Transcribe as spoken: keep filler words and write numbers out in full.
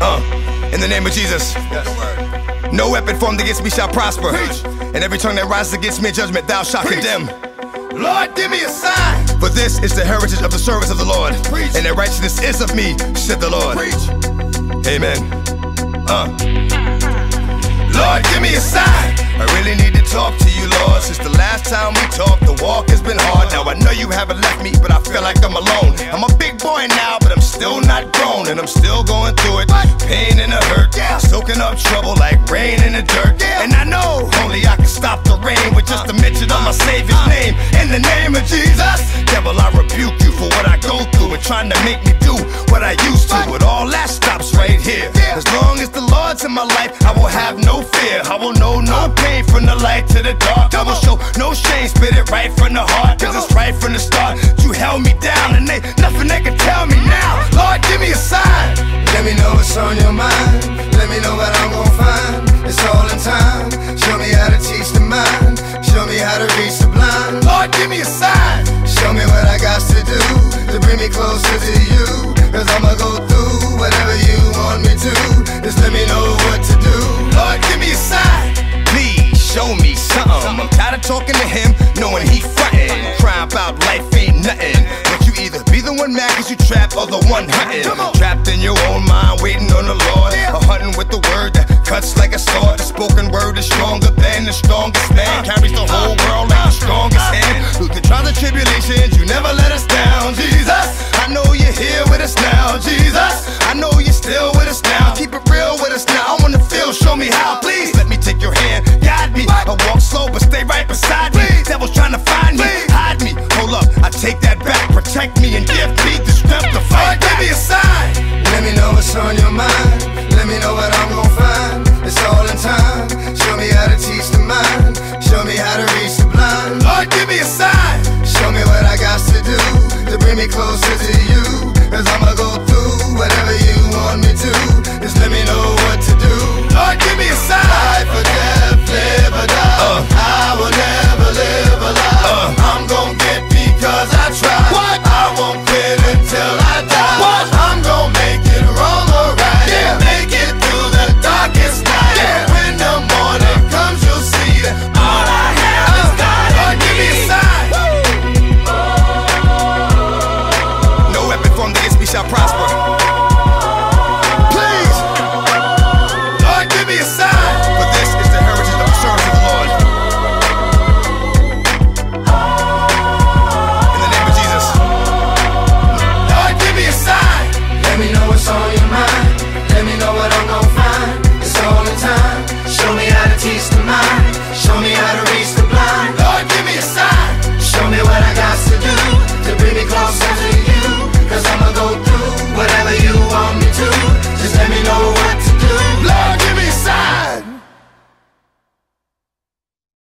Uh, in the name of Jesus. Yes. No weapon formed against me shall prosper. Preach. And every tongue that rises against me in judgment thou shalt Preach. Condemn. Lord, give me a sign. For this is the heritage of the service of the Lord. Preach. And their righteousness is of me, said the Lord. Preach. Amen. Uh. Lord, give me a sign. I really need to talk to you, Lord. Since the last time we talked, the walk has been hard. Now I know you haven't left me, but I feel like I'm alone. I'm a big boy now, but I'm still not grown, and I'm still going through it. Pain and the hurt, soaking up trouble like rain in the dirt. And I know only I can stop the rain with just a mention of my Savior's name. In the name of Jesus, devil, I rebuke you for what I go through and trying to make me do what I used to. But all that stops right here. As long as the Lord's in my life, I will have no fear. I will know no pain from the light to the dark. I will show no shame, spit it right from the heart, cause it's right from the start. You held me down and ain't nothing they can tell me now. Lord, give me a sign. Let me know what's on your mind. Let me know what I'm gon' find. It's all in time. Show me how to teach the mind. Show me how to reach the blind. Lord, give me a sign. Show me what I got to do to bring me closer to you. Cause I'ma go through whatever you want me to. Just let me know what to do. Lord, give me a sign. Please show me something. I'm tired of talking to him, knowing he frontin'. Crying about life ain't nothing. But you either be the one mad cause you trapped or the one hunting. Trapped in your own mind, waiting on the Lord. Or hunting with the word that cuts like a sword. The spoken word is stronger than the strongest